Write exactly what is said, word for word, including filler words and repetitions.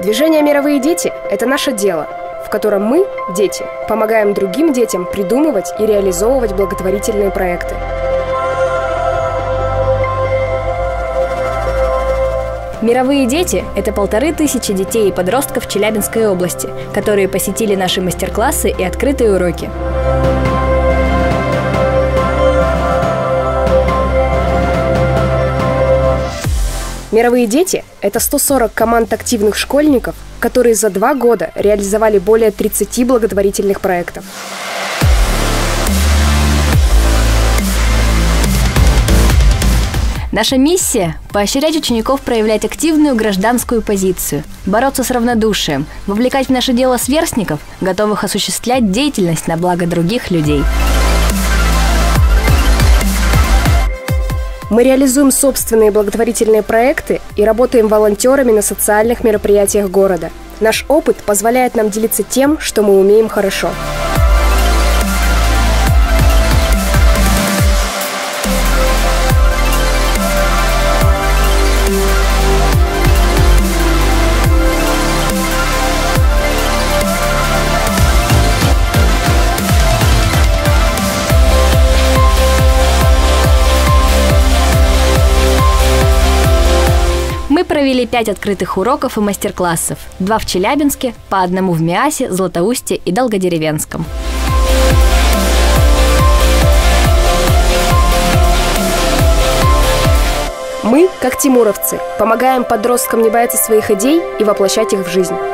Движение «Мировые дети» — это наше дело, в котором мы, дети, помогаем другим детям придумывать и реализовывать благотворительные проекты. «Мировые дети» — это полторы тысячи детей и подростков Челябинской области, которые посетили наши мастер-классы и открытые уроки. «Мировые дети» — это сто сорок команд активных школьников, которые за два года реализовали более тридцати благотворительных проектов. Наша миссия – поощрять учеников проявлять активную гражданскую позицию, бороться с равнодушием, вовлекать в наше дело сверстников, готовых осуществлять деятельность на благо других людей. Мы реализуем собственные благотворительные проекты и работаем волонтерами на социальных мероприятиях города. Наш опыт позволяет нам делиться тем, что мы умеем хорошо. Мы провели пять открытых уроков и мастер-классов. Два в Челябинске, по одному в Миасе, Златоусте и Долгодеревенском. Мы, как тимуровцы, помогаем подросткам не бояться своих идей и воплощать их в жизнь.